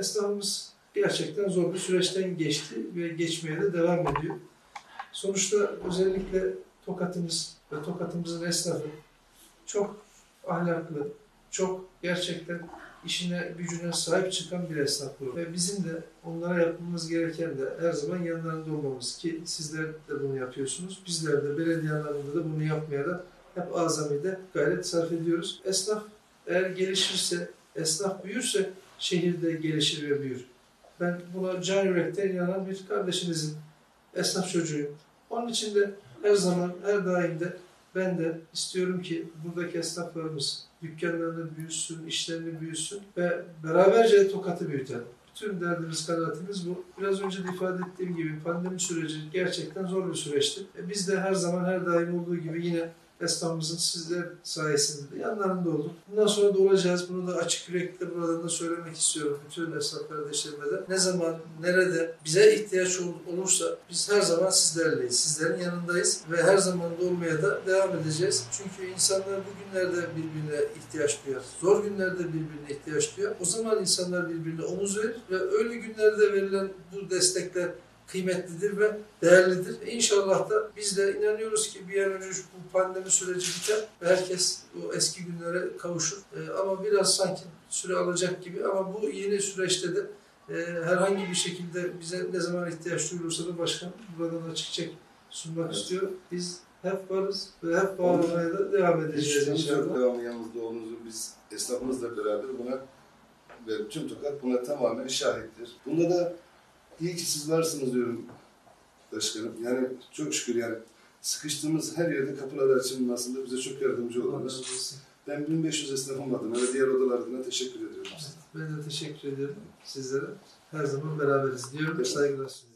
Esnafımız gerçekten zor bir süreçten geçti ve geçmeye de devam ediyor. Sonuçta özellikle Tokat'ımız ve Tokat'ımızın esnafı çok ahlaklı, çok gerçekten işine gücüne sahip çıkan bir esnaf bu. Ve bizim de onlara yapmamız gereken de her zaman yanlarında olmamız ki sizler de bunu yapıyorsunuz. Bizler de belediye anlamında da bunu yapmaya da hep azami gayret sarf ediyoruz. Esnaf eğer gelişirse, esnaf büyürse şehirde gelişir ve büyür. Ben buna can yürekten inanan bir kardeşinizin esnaf çocuğuyum. Onun için de her zaman, her daim de ben de istiyorum ki buradaki esnaflarımız dükkanlarını büyüsün, işlerini büyüsün ve beraberce Tokat'ı büyütelim. Bütün derdimiz, kanaatimiz bu. Biraz önce de ifade ettiğim gibi pandemi süreci gerçekten zor bir süreçti. Biz de her zaman, her daim olduğu gibi yine esnafımızın sizler sayesinde de yanlarında olduk. Bundan sonra da olacağız. Bunu da açık yürekli buradan da söylemek istiyorum bütün esnaf kardeşlerime de. Ne zaman, nerede bize ihtiyaç olursa biz her zaman sizlerleyiz. Sizlerin yanındayız ve her zaman da olmaya da devam edeceğiz. Çünkü insanlar bu günlerde birbirine ihtiyaç duyar. Zor günlerde birbirine ihtiyaç duyar. O zaman insanlar birbirine omuz verir ve öyle günlerde verilen bu destekler kıymetlidir ve değerlidir. İnşallah da biz de inanıyoruz ki bir an önce bu pandemi süreci biter ve herkes o eski günlere kavuşur. Ama biraz sanki süre alacak gibi ama bu yeni süreçte de herhangi bir şekilde bize ne zaman ihtiyaç duyulursa da başkan buradan açıkça sunmak istiyor. Biz hep varız ve hep var olmaya da devam edeceğiz inşallah. Devamlı yanımızda olduğumuzu biz esnafımızla beraber buna ve tüm Tokat buna tamamen şahittir. Bunda da İyi ki siz varsınız diyorum başkanım. Yani çok şükür yani sıkıştığımız her yerde kapılar açılmasında bize çok yardımcı oldunuz. Ben 1500 esnafım adına ve diğer odalar adına teşekkür ediyorum. Ben de teşekkür ediyorum sizlere. Her zaman beraberiz diyorum. Saygılar sunuyorum.